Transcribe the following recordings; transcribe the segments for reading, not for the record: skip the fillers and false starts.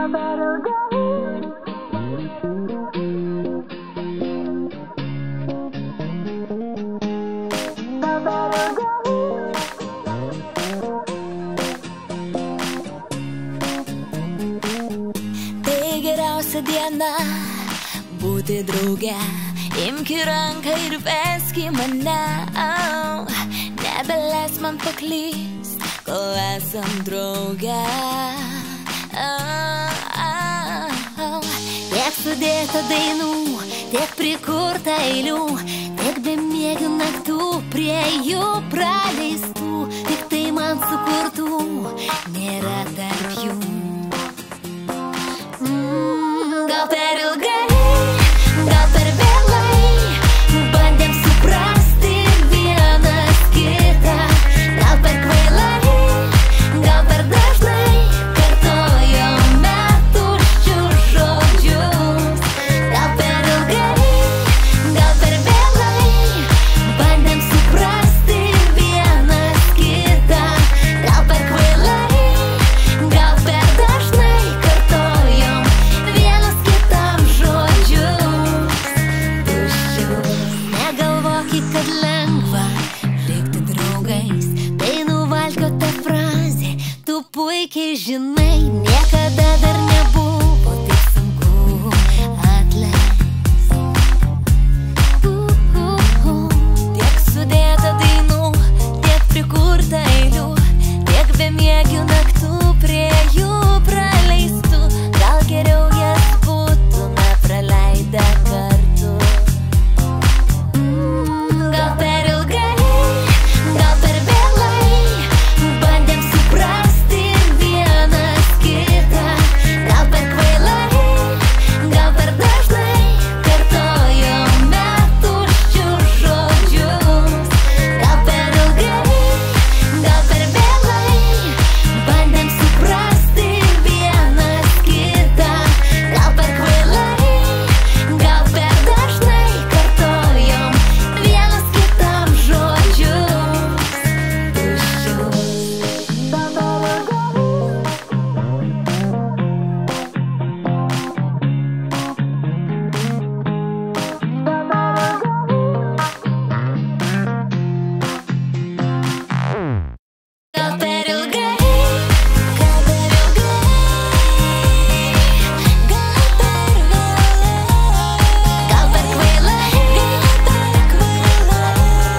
Geriausia diena būti drauge, imk į ranką ir vesk į mane, nebeleis man paklyst, kol esam drauge. Tiek sudėta dainų, tiek prikurta eilių, tiek bemiegių naktų prie jų praleistų, tik tai man sukurtų nėra tarp jų. Gal per ilgai, gal per vėlai, bandėm suprasti vienas kitą. Gal per kvailai, gal per dažnai kartojome tuščius žodžius. Gal per ilgai, gal per vėlai, bandėm suprasti vienas kitą. Gal per kvailai, gal per dažnai kartojom vienas kitam žodžius tuščius. Negalvokit, kad lengva likti draugais, tai nuvalkiota frazė, tu puikiai žinai, niekada dar nebuvo taip sunku atleist. Tiek sudėta dainų, tiek prikurta eilių, tiek bemiegių naktų prie jų praleistų. Gal geriau jas būtume praleidę kartu. Gal per ilgai, gal per vėlai, bandėm suprasti vienas kitą. Gal per kvailai, gal per dažnai kartojome tuščius žodžius. Gal per ilgai, gal per vėlai, bandėm suprasti vienas kitą. Gal per kvailai, gal per dažnai kartojom vienas kitam žodžius tuščius. Gal per ilgai, gal per ilgai, gal per vėlai, gal per kvailai, gal per kvailai.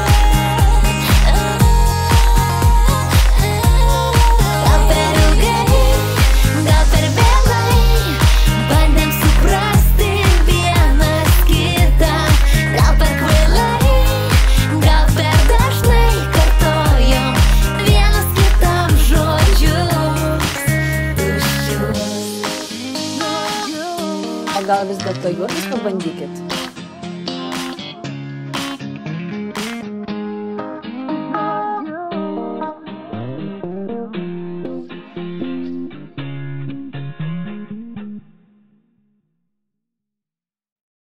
Gal per ilgai, gal per vėlai, bandėm suprasti vienas kitą. Gal per kvailai, gal per dažnai kartojom vienas kitam žodžius tuščius. O gal vis dėlto juokus pabandykit?